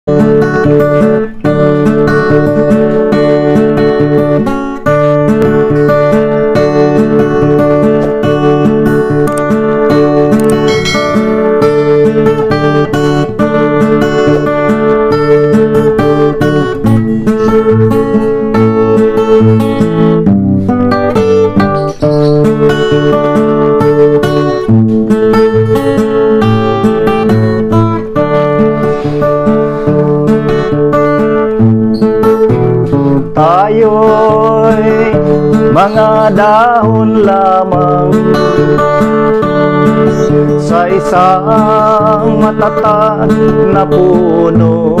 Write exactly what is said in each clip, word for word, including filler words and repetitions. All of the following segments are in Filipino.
Tayo'y mga dahon lamang sa isang matatag na puno.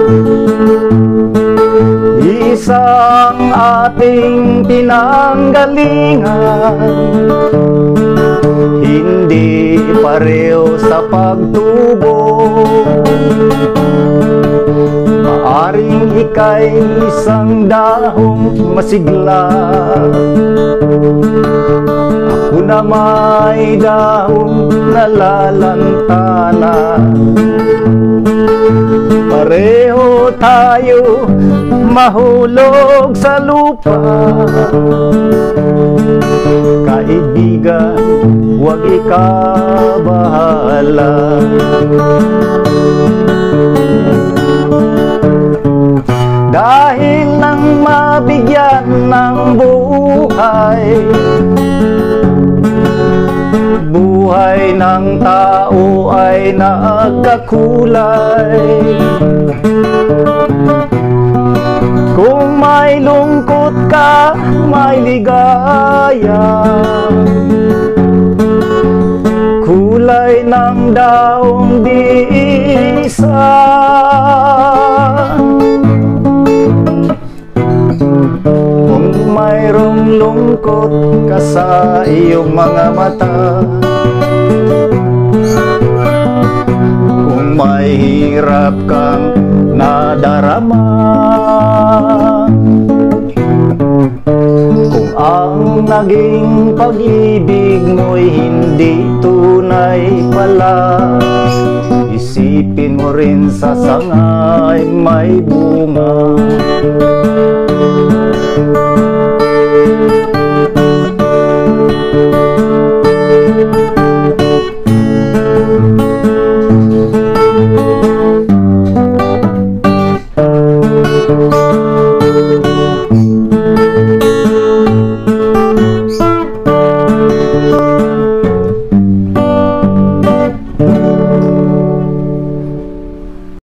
Isang ating pinanggalingan, hindi pareho sa pagtubo. Maaring ika'y isang dahong masigla, ako na may dahong nalalantana. Pareho tayo mahulog sa lupa, kaibigan, huwag ikabahala. Dahil nang mabigyan ng buhay, buhay ng tao ay nagkakulay. Kung may lungkot ka, may ligaya, kulay ng daong di isa. Kung mayroong lungkot ka sa iyong mga mata, kung may hirap kang nadarama, kung ang naging pag-ibig mo'y hindi tunay pala, isipin mo rin sa sangay may bunga.